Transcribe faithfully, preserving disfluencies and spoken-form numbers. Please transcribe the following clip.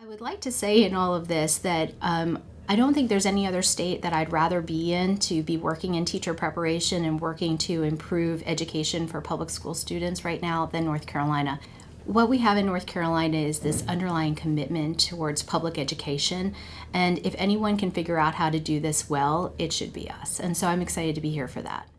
I would like to say in all of this that um, I don't think there's any other state that I'd rather be in to be working in teacher preparation and working to improve education for public school students right now than North Carolina. What we have in North Carolina is this underlying commitment towards public education, and if anyone can figure out how to do this well, it should be us. And so I'm excited to be here for that.